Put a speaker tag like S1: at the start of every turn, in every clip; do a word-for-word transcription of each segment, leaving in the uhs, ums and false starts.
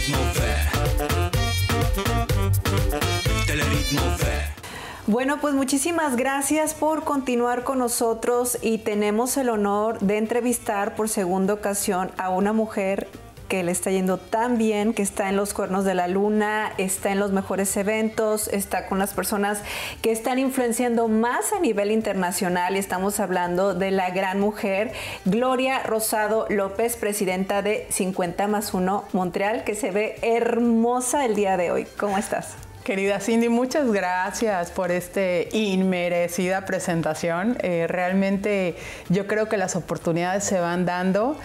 S1: Teleritmo Fe. Teleritmo Fe.
S2: Bueno, pues muchísimas gracias por continuar con nosotros y tenemos el honor de entrevistar por segunda ocasión a una mujer que le está yendo tan bien, que está en los cuernos de la luna, está en los mejores eventos, está con las personas que están influenciando más a nivel internacional y estamos hablando de la gran mujer Gloria Rosado López, presidenta de cincuenta más uno Montreal, que se ve hermosa el día de hoy. ¿Cómo estás?
S3: Querida Cindy, muchas gracias por esta inmerecida presentación. Eh, realmente yo creo que las oportunidades se van dando.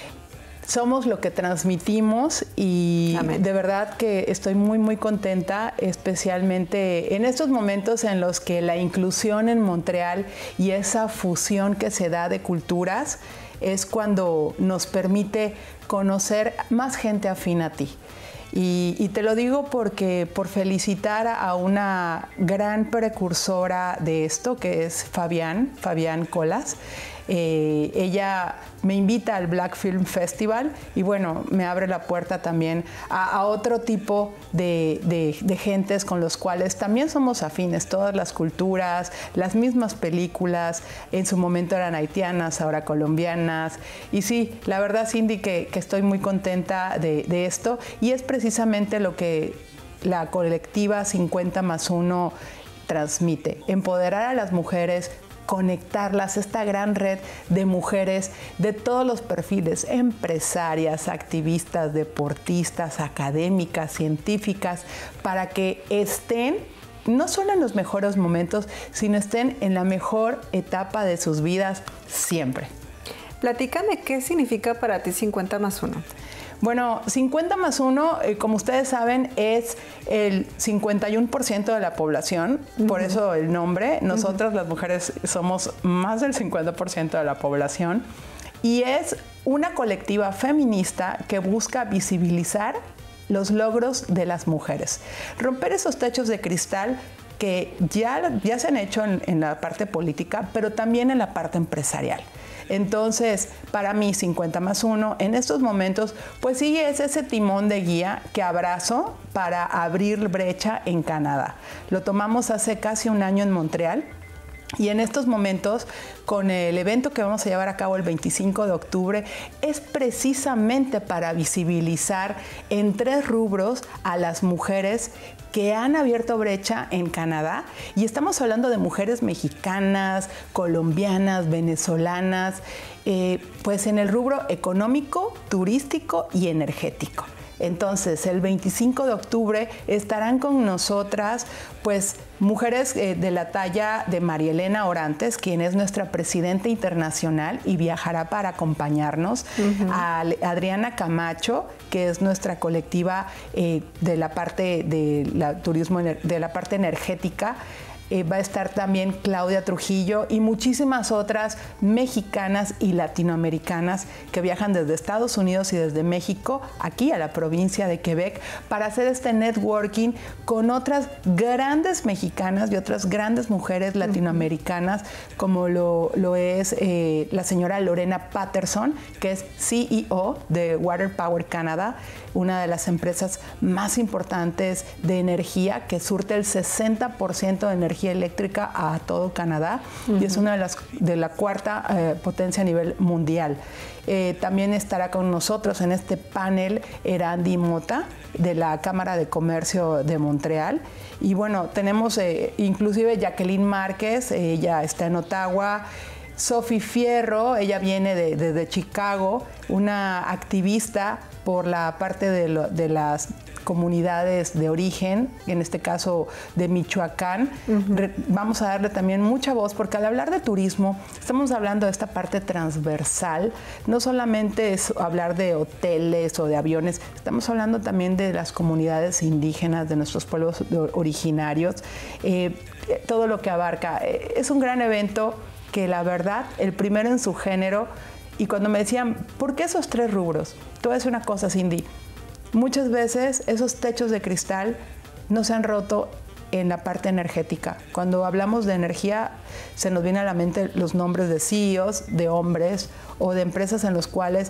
S3: Somos lo que transmitimos y Amén. De verdad que estoy muy, muy contenta, especialmente en estos momentos en los que la inclusión en Montreal y esa fusión que se da de culturas es cuando nos permite conocer más gente afín a ti. Y, y te lo digo porque por felicitar a una gran precursora de esto, que es Fabián, Fabián Colas. Eh, ella me invita al Black Film Festival y bueno, me abre la puerta también a, a otro tipo de, de, de gentes con los cuales también somos afines, todas las culturas, las mismas películas, en su momento eran haitianas, ahora colombianas. Y sí, la verdad, Cindy, que, que estoy muy contenta de, de esto y es precisamente lo que la colectiva cincuenta más uno transmite, empoderar a las mujeres, conectarlas, esta gran red de mujeres de todos los perfiles, empresarias, activistas, deportistas, académicas, científicas, para que estén no solo en los mejores momentos, sino estén en la mejor etapa de sus vidas siempre.
S2: Platícame, ¿qué significa para ti cincuenta más uno?
S3: Bueno, cincuenta más uno, eh, como ustedes saben, es el cincuenta y uno por ciento de la población, uh-huh. Por eso el nombre. Nosotras, uh-huh. Las mujeres, somos más del cincuenta por ciento de la población y es una colectiva feminista que busca visibilizar los logros de las mujeres, romper esos techos de cristal que ya, ya se han hecho en, en la parte política, pero también en la parte empresarial. Entonces, para mí, cincuenta más uno, en estos momentos, pues sí es ese timón de guía que abrazo para abrir brecha en Canadá. Lo tomamos hace casi un año en Montreal. Y en estos momentos, con el evento que vamos a llevar a cabo el veinticinco de octubre, es precisamente para visibilizar en tres rubros a las mujeres que han abierto brecha en Canadá. Y estamos hablando de mujeres mexicanas, colombianas, venezolanas, eh, pues en el rubro económico, turístico y energético. Entonces, el veinticinco de octubre estarán con nosotras, pues, mujeres eh, de la talla de María Elena Orantes, quien es nuestra presidenta internacional y viajará para acompañarnos, uh-huh. A Adriana Camacho, que es nuestra colectiva eh, de la parte de la turismo, de la parte energética. Eh, va a estar también Claudia Trujillo y muchísimas otras mexicanas y latinoamericanas que viajan desde Estados Unidos y desde México aquí a la provincia de Quebec para hacer este networking con otras grandes mexicanas y otras grandes mujeres latinoamericanas, uh-huh. Como lo, lo es eh, la señora Lorena Patterson, que es C E O de Water Power Canada, una de las empresas más importantes de energía que surte el sesenta por ciento de energía eléctrica a todo Canadá, uh-huh. Y es una de las de la cuarta eh, potencia a nivel mundial. Eh, también estará con nosotros en este panel Erandi Mota de la Cámara de Comercio de Montreal. Y bueno, tenemos eh, inclusive Jacqueline Márquez, ella está en Ottawa. Sophie Fierro, ella viene de, de, de Chicago, una activista por la parte de, lo, de las comunidades de origen, en este caso de Michoacán. Uh-huh. Re, vamos a darle también mucha voz, porque al hablar de turismo, estamos hablando de esta parte transversal, no solamente es hablar de hoteles o de aviones, estamos hablando también de las comunidades indígenas, de nuestros pueblos originarios, eh, todo lo que abarca. Eh, es un gran evento que la verdad, el primero en su género, y cuando me decían, ¿por qué esos tres rubros? Te voy a decir una cosa, Cindy, muchas veces esos techos de cristal no se han roto en la parte energética. Cuando hablamos de energía, se nos viene a la mente los nombres de C E Os, de hombres o de empresas en los cuales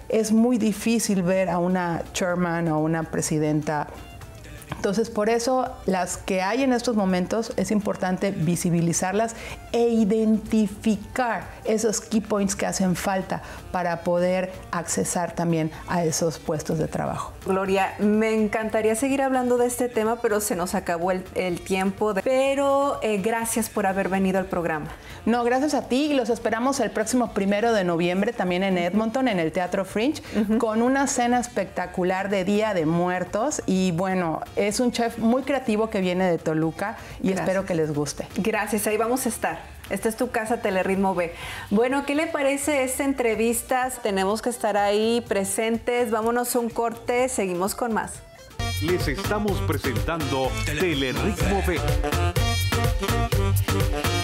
S3: es muy difícil ver a una chairman o una presidenta. Entonces, por eso las que hay en estos momentos es importante visibilizarlas e identificar esos key points que hacen falta para poder accesar también a esos puestos de trabajo.
S2: Gloria, me encantaría seguir hablando de este tema, pero se nos acabó el, el tiempo. De... Pero eh, gracias por haber venido al programa.
S3: No, gracias a ti y los esperamos el próximo primero de noviembre también en Edmonton, en el Teatro Fringe, uh-huh. con una cena espectacular de Día de Muertos y bueno, es un chef muy creativo que viene de Toluca y gracias. Espero que les guste.
S2: Gracias, ahí vamos a estar. Esta es tu casa, Telerritmo B. Bueno, ¿qué le parece esta entrevista? Tenemos que estar ahí presentes. Vámonos a un corte, seguimos con más.
S4: Les estamos presentando Telerritmo B.